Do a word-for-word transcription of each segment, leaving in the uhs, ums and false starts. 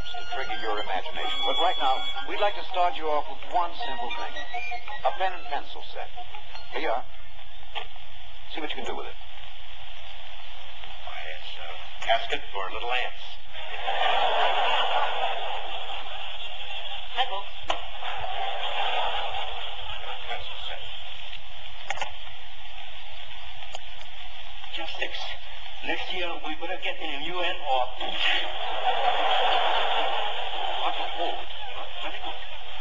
helps to trigger your imagination. But right now, we'd like to start you off with one simple thing. A pen and pencil set. Here you are. See what you can do with it. Why, it's a casket for little ants. Hi, folks. Pencil set. Just six. Next year, we better get in a U N or... What a hold. Very good.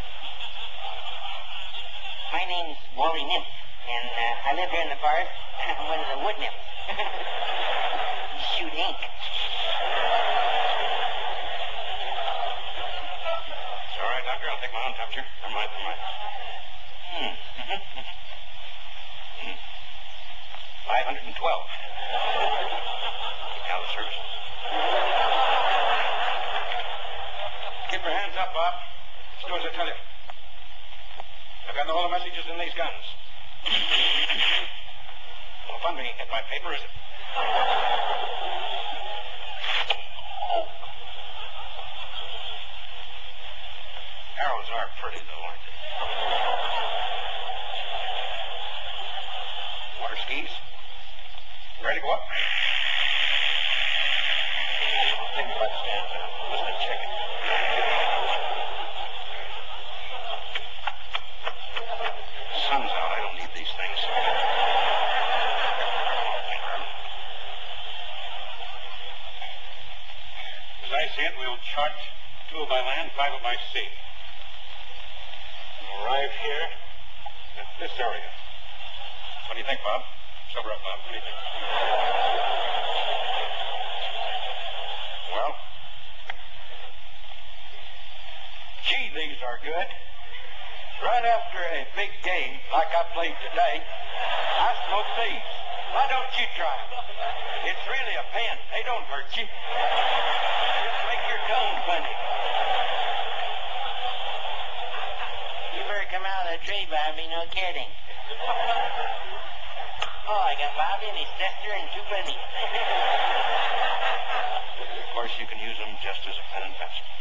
My name's Wally Nymph, and uh, I live here in the forest. I'm one of the wood nymphs. Shoot ink. It's all right, Doctor. I'll take my own temperature. Never mind, never mind. Hmm. Hmm. five hundred twelve. Keep me out of the service. Keep your hands up, Bob. Just do as I tell you. I've got all the messages in these guns. No fun being hit by paper, is it? Oh. Arrows are pretty, though, aren't they? Water skis. Ready to go up? Take me by the stand. Listen and check it. Sun's out. I don't need these things. As I see it, we'll chart two by land, five by sea. We'll arrive here at this area. What do you think, Bob? Sober up, Bob. What do you think? Well, Gee, these are good. Right after a big game like I played today, I smoke these. Why don't you try them? It's really a pen. They don't hurt you. Just make your tone funny. You better come out of the tree, Bobby. No kidding. Oh, I got Bobby and his sister and two bunnies. of course, you can use them just as a pen and pencil.